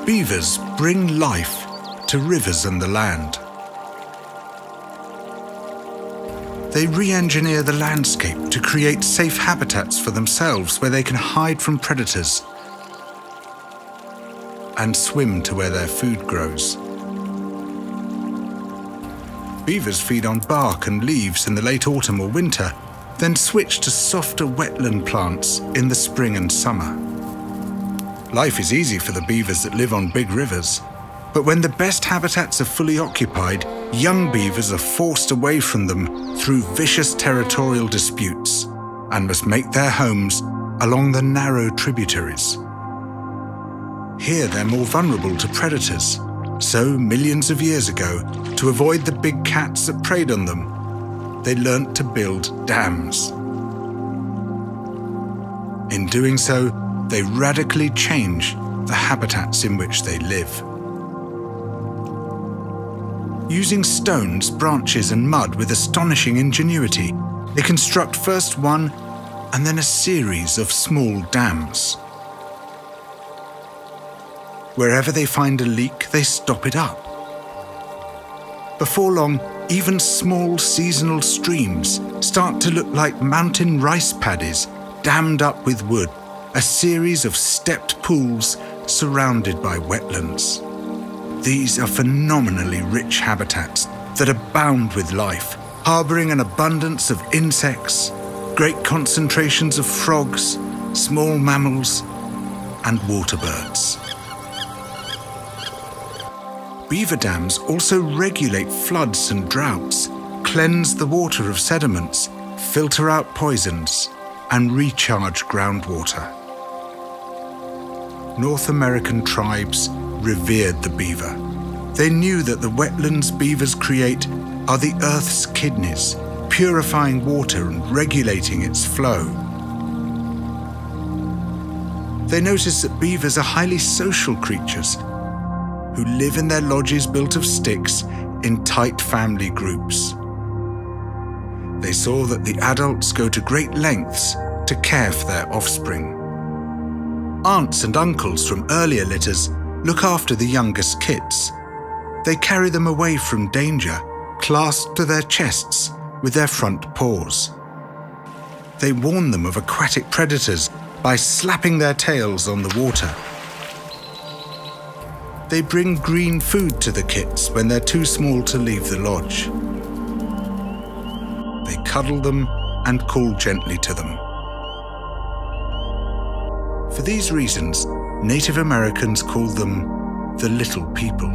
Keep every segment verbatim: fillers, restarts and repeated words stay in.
Beavers bring life to rivers and the land. They re-engineer the landscape to create safe habitats for themselves where they can hide from predators and swim to where their food grows. Beavers feed on bark and leaves in the late autumn or winter, then switch to softer wetland plants in the spring and summer. Life is easy for the beavers that live on big rivers, but when the best habitats are fully occupied, young beavers are forced away from them through vicious territorial disputes and must make their homes along the narrow tributaries. Here they're more vulnerable to predators, so millions of years ago, to avoid the big cats that preyed on them, they learnt to build dams. In doing so, they radically change the habitats in which they live. Using stones, branches and mud with astonishing ingenuity, they construct first one and then a series of small dams. Wherever they find a leak, they stop it up. Before long, even small seasonal streams start to look like mountain rice paddies dammed up with wood, a series of stepped pools surrounded by wetlands. These are phenomenally rich habitats that abound with life, harbouring an abundance of insects, great concentrations of frogs, small mammals, and water birds. Beaver dams also regulate floods and droughts, cleanse the water of sediments, filter out poisons, and recharge groundwater. North American tribes revered the beaver. They knew that the wetlands beavers create are the Earth's kidneys, purifying water and regulating its flow. They noticed that beavers are highly social creatures who live in their lodges built of sticks in tight family groups. They saw that the adults go to great lengths to care for their offspring. Aunts and uncles from earlier litters look after the youngest kits. They carry them away from danger, clasped to their chests with their front paws. They warn them of aquatic predators by slapping their tails on the water. They bring green food to the kits when they're too small to leave the lodge. They cuddle them and call gently to them. For these reasons, Native Americans call them the little people.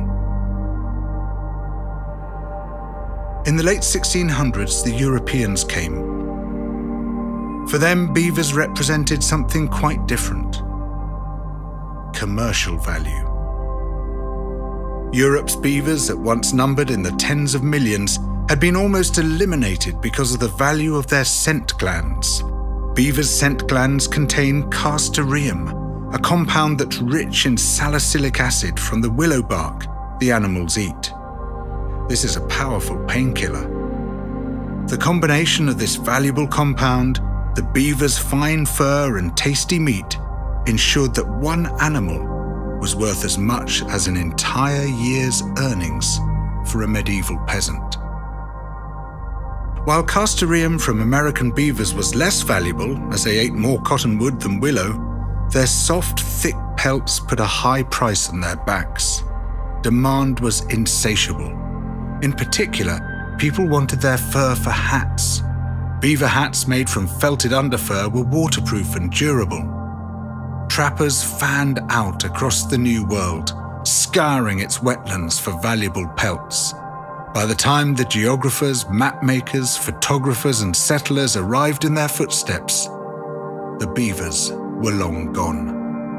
In the late sixteen hundreds, the Europeans came. For them, beavers represented something quite different: commercial value. Europe's beavers, that once numbered in the tens of millions, had been almost eliminated because of the value of their scent glands. Beavers' scent glands contain castoreum, a compound that's rich in salicylic acid from the willow bark the animals eat. This is a powerful painkiller. The combination of this valuable compound, the beaver's fine fur and tasty meat, ensured that one animal was worth as much as an entire year's earnings for a medieval peasant. While castoreum from American beavers was less valuable, as they ate more cottonwood than willow, their soft, thick pelts put a high price on their backs. Demand was insatiable. In particular, people wanted their fur for hats. Beaver hats made from felted underfur were waterproof and durable. Trappers fanned out across the New World, scouring its wetlands for valuable pelts. By the time the geographers, mapmakers, photographers and settlers arrived in their footsteps, the beavers were long gone.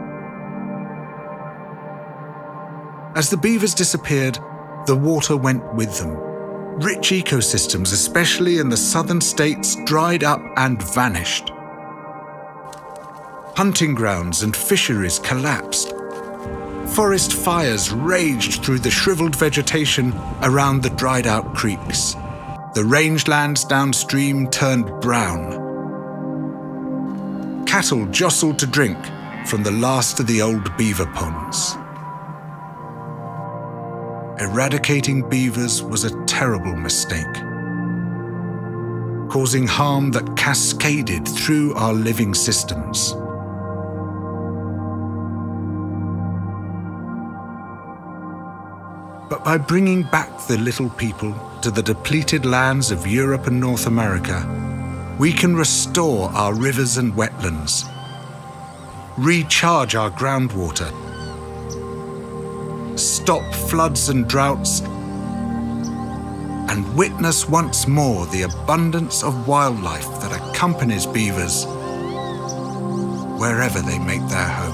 As the beavers disappeared, the water went with them. Rich ecosystems, especially in the southern states, dried up and vanished. Hunting grounds and fisheries collapsed. Forest fires raged through the shriveled vegetation around the dried-out creeks. The rangelands downstream turned brown. Cattle jostled to drink from the last of the old beaver ponds. eradicating beavers was a terrible mistake, causing harm that cascaded through our living systems. But by bringing back the little people to the depleted lands of Europe and North America, we can restore our rivers and wetlands, recharge our groundwater, stop floods and droughts, and witness once more the abundance of wildlife that accompanies beavers wherever they make their home.